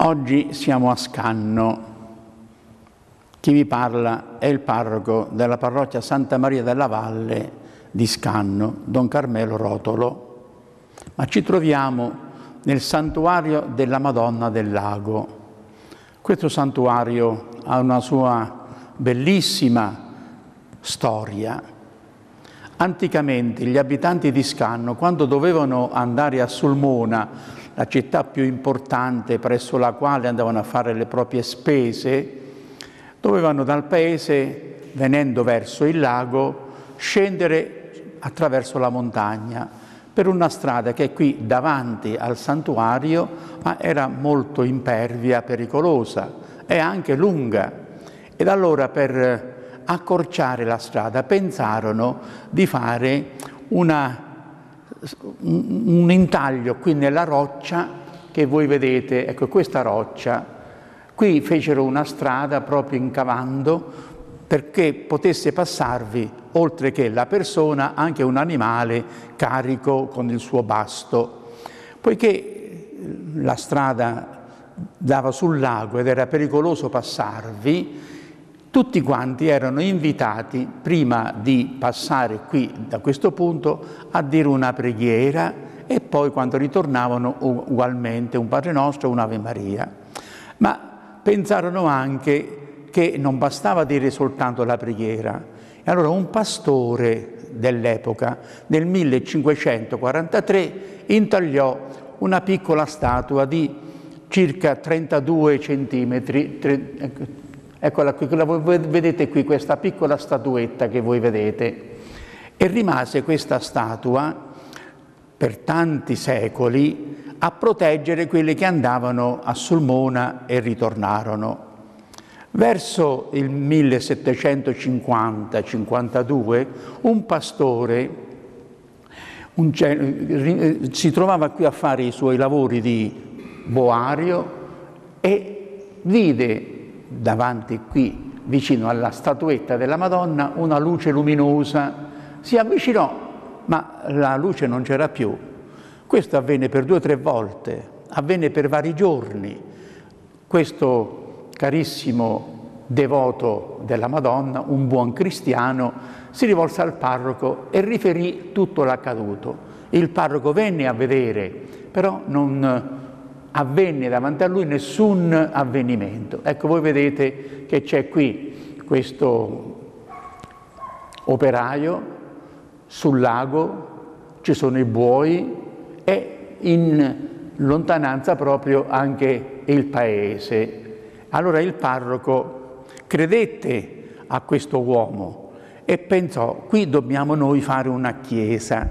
Oggi siamo a Scanno. Chi vi parla è il parroco della parrocchia Santa Maria della Valle di Scanno, Don Carmelo Rotolo. Ma ci troviamo nel santuario della Madonna del Lago. Questo santuario ha una sua bellissima storia. Anticamente gli abitanti di Scanno, quando dovevano andare a Sulmona, la città più importante presso la quale andavano a fare le proprie spese, dovevano dal paese, venendo verso il lago, scendere attraverso la montagna per una strada che è qui davanti al santuario, ma era molto impervia, pericolosa e anche lunga. Ed allora, per accorciare la strada, pensarono di fare un intaglio qui nella roccia che voi vedete. Ecco, questa roccia. Qui fecero una strada proprio incavando perché potesse passarvi, oltre che la persona, anche un animale carico con il suo basto. Poiché la strada dava sul lago ed era pericoloso passarvi, tutti quanti erano invitati, prima di passare qui da questo punto, a dire una preghiera e poi, quando ritornavano, ugualmente un Padre Nostro e un'Ave Maria. Ma pensarono anche che non bastava dire soltanto la preghiera. E allora un pastore dell'epoca, nel 1543, intagliò una piccola statua di circa 32 centimetri. Eccola qui, voi vedete qui questa piccola statuetta che voi vedete. E rimase questa statua per tanti secoli a proteggere quelli che andavano a Sulmona e ritornarono. Verso il 1750-52 un pastore si trovava qui a fare i suoi lavori di boario e vide davanti qui, vicino alla statuetta della Madonna, una luce luminosa. Si avvicinò, ma la luce non c'era più. Questo avvenne per 2 o 3 volte, avvenne per vari giorni. Questo carissimo devoto della Madonna, un buon cristiano, si rivolse al parroco e riferì tutto l'accaduto. Il parroco venne a vedere, però non avvenne davanti a lui nessun avvenimento. Ecco, voi vedete che c'è qui questo operaio sul lago, ci sono i buoi e in lontananza proprio anche il paese. Allora il parroco credette a questo uomo e pensò: qui dobbiamo noi fare una chiesa.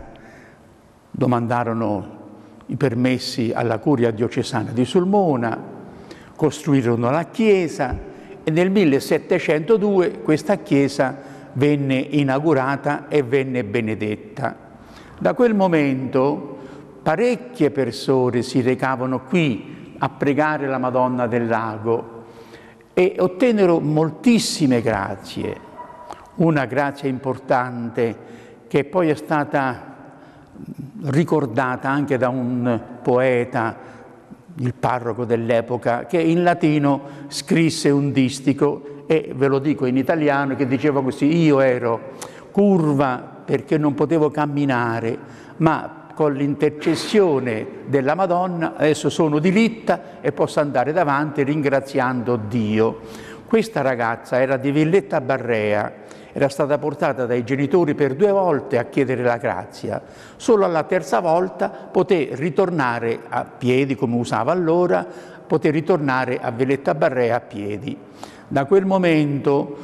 Domandarono i permessi alla curia diocesana di Sulmona, costruirono la chiesa e nel 1702 questa chiesa venne inaugurata e venne benedetta. Da quel momento parecchie persone si recavano qui a pregare la Madonna del Lago e ottennero moltissime grazie. Una grazia importante che poi è stata ricordata anche da un poeta, il parroco dell'epoca, che in latino scrisse un distico, e ve lo dico in italiano, che diceva così: io ero curva perché non potevo camminare, ma con l'intercessione della Madonna adesso sono diritta e posso andare davanti ringraziando Dio. Questa ragazza era di Villetta Barrea, era stata portata dai genitori per 2 volte a chiedere la grazia. Solo alla terza volta poté ritornare a piedi, come usava allora, poté ritornare a Villetta Barrea a piedi. Da quel momento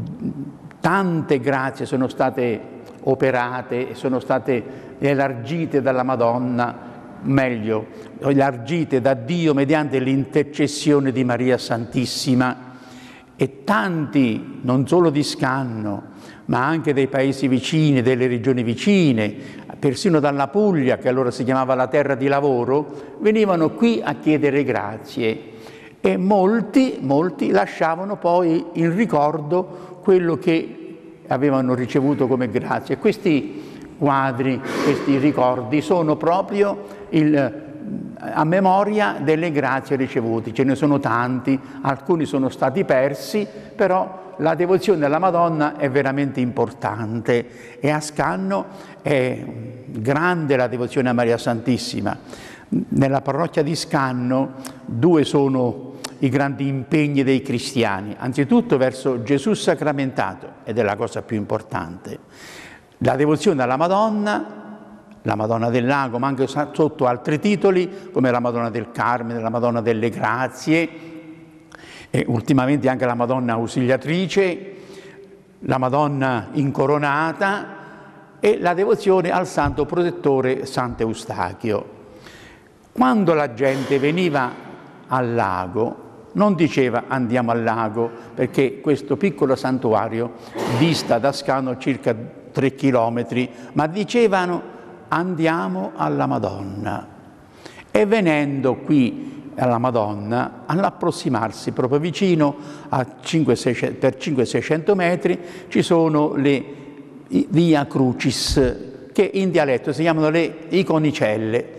tante grazie sono state operate, sono state elargite dalla Madonna, meglio, elargite da Dio mediante l'intercessione di Maria Santissima. E tanti, non solo di Scanno, ma anche dei paesi vicini, delle regioni vicine, persino dalla Puglia, che allora si chiamava la terra di lavoro, venivano qui a chiedere grazie. E molti lasciavano poi in ricordo quello che avevano ricevuto come grazie. Questi quadri, questi ricordi sono proprio il a memoria delle grazie ricevute. Ce ne sono tanti, alcuni sono stati persi, però la devozione alla Madonna è veramente importante e a Scanno è grande la devozione a Maria Santissima. Nella parrocchia di Scanno due sono i grandi impegni dei cristiani, anzitutto verso Gesù sacramentato, ed è la cosa più importante. La devozione alla Madonna, la Madonna del Lago, ma anche sotto altri titoli come la Madonna del Carmine, la Madonna delle Grazie, e ultimamente anche la Madonna Ausiliatrice, la Madonna Incoronata e la devozione al Santo Protettore Sant'Eustachio. Quando la gente veniva al lago non diceva andiamo al lago, perché questo piccolo santuario dista da Scanno circa 3 chilometri, ma dicevano andiamo alla Madonna. E venendo qui alla Madonna, all'approssimarsi proprio vicino a per 500-600 metri ci sono le Via Crucis, che in dialetto si chiamano le iconicelle,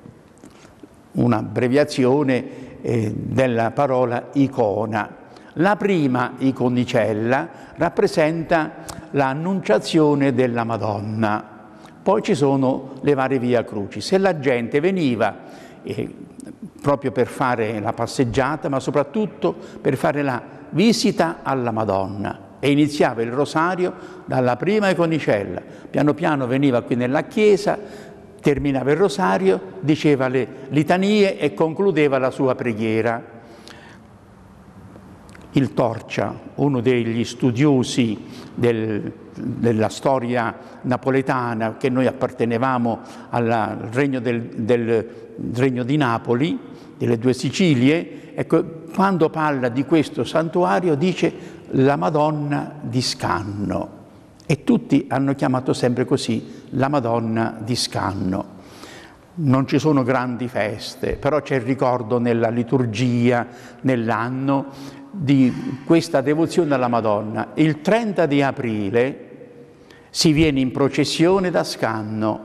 un'abbreviazione della parola icona. La prima iconicella rappresenta l'annunciazione della Madonna, poi ci sono le varie Via Crucis e la gente veniva proprio per fare la passeggiata, ma soprattutto per fare la visita alla Madonna, e iniziava il rosario dalla prima iconicella, piano piano veniva qui nella chiesa, terminava il rosario, diceva le litanie e concludeva la sua preghiera. Il Torcia, uno degli studiosi della storia napoletana, che noi appartenevamo al regno del regno di Napoli, delle due Sicilie, ecco, quando parla di questo santuario dice la Madonna di Scanno, e tutti hanno chiamato sempre così la Madonna di Scanno. Non ci sono grandi feste, però c'è il ricordo nella liturgia, nell'anno, di questa devozione alla Madonna. Il 30 di aprile si viene in processione da Scanno,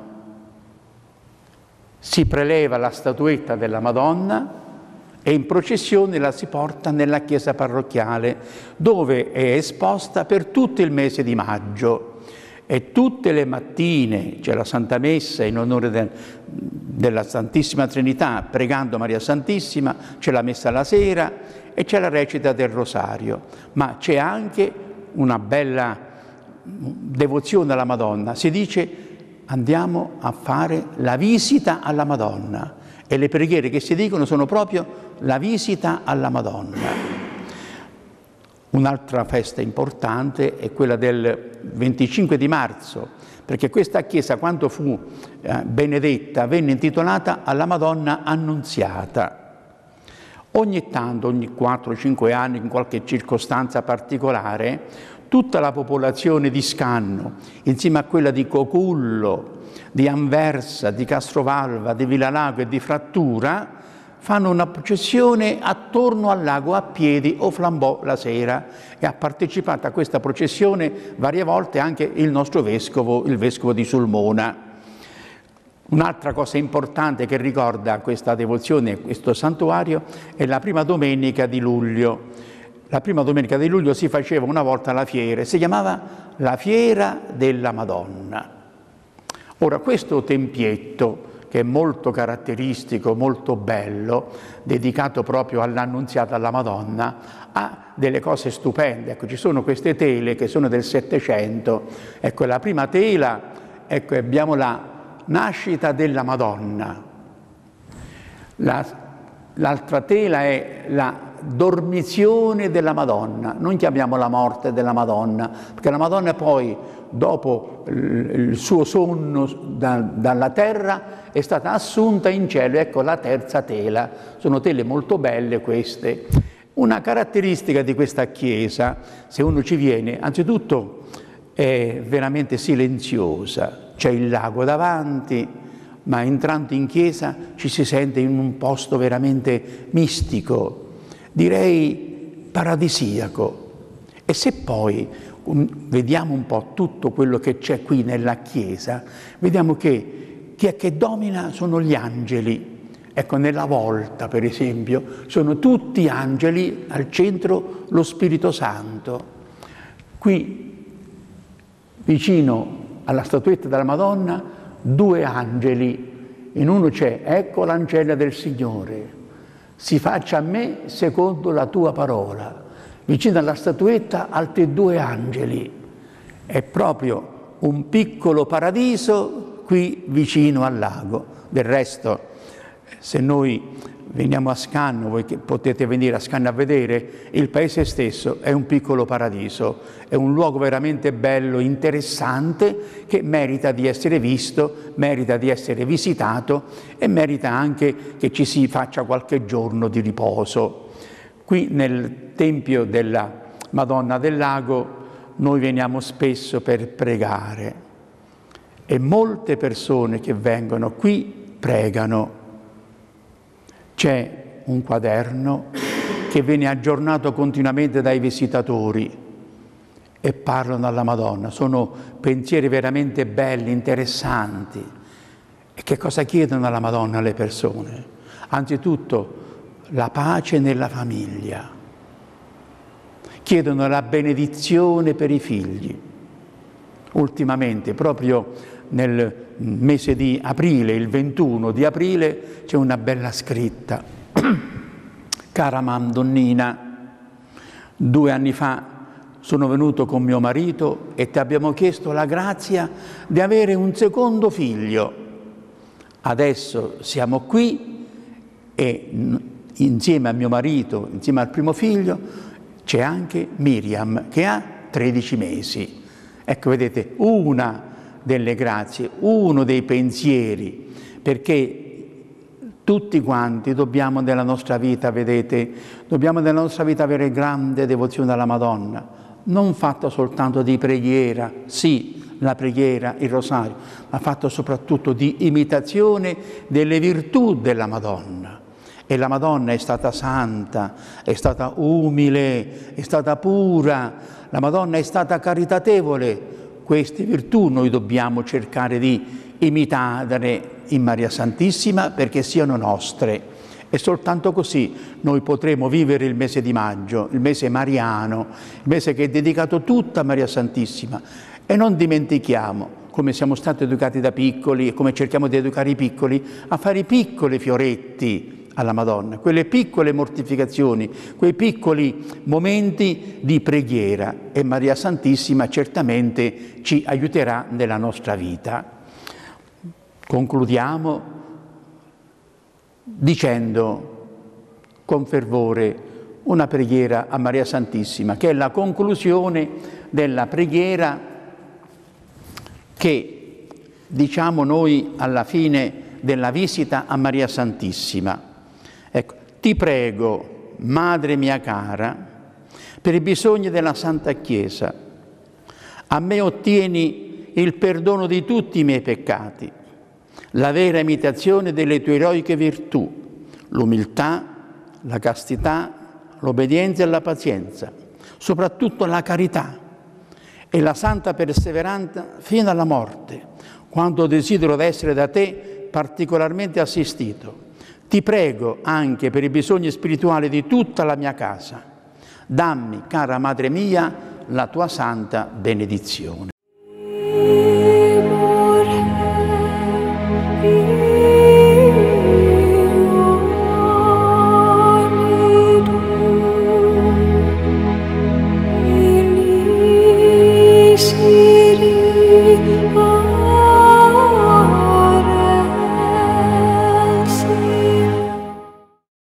si preleva la statuetta della Madonna e in processione la si porta nella chiesa parrocchiale, dove è esposta per tutto il mese di maggio. E tutte le mattine c'è la Santa Messa in onore della Santissima Trinità, pregando Maria Santissima, c'è la Messa la sera e c'è la recita del Rosario. Ma c'è anche una bella devozione alla Madonna. Si dice andiamo a fare la visita alla Madonna, e le preghiere che si dicono sono proprio la visita alla Madonna. Un'altra festa importante è quella del 25 di marzo, perché questa chiesa, quando fu benedetta, venne intitolata alla Madonna Annunziata. Ogni tanto, ogni 4-5 anni, in qualche circostanza particolare, tutta la popolazione di Scanno, insieme a quella di Cocullo, di Anversa, di Castrovalva, di Villalago e di Frattura, fanno una processione attorno al lago a piedi o flambò la sera, e ha partecipato a questa processione varie volte anche il nostro vescovo, il vescovo di Sulmona. Un'altra cosa importante che ricorda questa devozione, questo santuario, è la prima domenica di luglio. La prima domenica di luglio si faceva una volta la fiera, si chiamava la Fiera della Madonna. Ora, questo tempietto, che è molto caratteristico, molto bello, dedicato proprio all'Annunziata alla Madonna, ha delle cose stupende. Ecco, ci sono queste tele che sono del Settecento. Ecco, la prima tela, ecco, abbiamo la nascita della Madonna. L'altra tela è la dormizione della Madonna. Non chiamiamo la morte della Madonna, perché la Madonna poi, dopo il suo sonno dalla terra, è stata assunta in cielo. Ecco la terza tela. Sono tele molto belle queste. Una caratteristica di questa chiesa, se uno ci viene, anzitutto è veramente silenziosa. C'è il lago davanti, ma entrando in chiesa ci si sente in un posto veramente mistico, direi paradisiaco. E se poi vediamo un po' tutto quello che c'è qui nella chiesa, vediamo che chi è che domina sono gli angeli. Ecco, nella volta, per esempio, sono tutti angeli, al centro lo Spirito Santo. Qui, vicino alla statuetta della Madonna, 2 angeli. In uno c'è: ecco l'ancella del Signore, si faccia a me secondo la tua parola. Vicino alla statuetta altri 2 angeli. È proprio un piccolo paradiso qui vicino al lago. Del resto, se noi veniamo a Scanno, voi che potete venire a Scanno a vedere, il paese stesso è un piccolo paradiso, è un luogo veramente bello, interessante, che merita di essere visto, merita di essere visitato e merita anche che ci si faccia qualche giorno di riposo. Qui nel Tempio della Madonna del Lago noi veniamo spesso per pregare e molte persone che vengono qui pregano. C'è un quaderno che viene aggiornato continuamente dai visitatori e parlano alla Madonna. Sono pensieri veramente belli, interessanti. E che cosa chiedono alla Madonna le persone? Anzitutto la pace nella famiglia. Chiedono la benedizione per i figli. Ultimamente, proprio nel mese di aprile, il 21 di aprile, c'è una bella scritta. Cara Madonnina, 2 anni fa sono venuto con mio marito e ti abbiamo chiesto la grazia di avere un secondo figlio. Adesso siamo qui e insieme a mio marito, insieme al primo figlio, c'è anche Miriam che ha 13 mesi. Ecco, vedete, una delle grazie, uno dei pensieri, perché tutti quanti dobbiamo nella nostra vita, vedete, dobbiamo nella nostra vita avere grande devozione alla Madonna, non fatta soltanto di preghiera, sì, la preghiera, il rosario, ma fatta soprattutto di imitazione delle virtù della Madonna. E la Madonna è stata santa, è stata umile, è stata pura, la Madonna è stata caritatevole. Queste virtù noi dobbiamo cercare di imitare in Maria Santissima perché siano nostre. E soltanto così noi potremo vivere il mese di maggio, il mese mariano, il mese che è dedicato tutto a Maria Santissima. E non dimentichiamo, come siamo stati educati da piccoli e come cerchiamo di educare i piccoli, a fare i piccoli fioretti alla Madonna, quelle piccole mortificazioni, quei piccoli momenti di preghiera, e Maria Santissima certamente ci aiuterà nella nostra vita. Concludiamo dicendo con fervore una preghiera a Maria Santissima, che è la conclusione della preghiera che diciamo noi alla fine della visita a Maria Santissima. Ecco, ti prego, Madre mia cara, per i bisogni della Santa Chiesa, a me ottieni il perdono di tutti i miei peccati, la vera imitazione delle tue eroiche virtù, l'umiltà, la castità, l'obbedienza e la pazienza, soprattutto la carità e la santa perseveranza fino alla morte, quando desidero d'essere da te particolarmente assistito. Ti prego anche per i bisogni spirituali di tutta la mia casa. Dammi, cara Madre mia, la tua santa benedizione.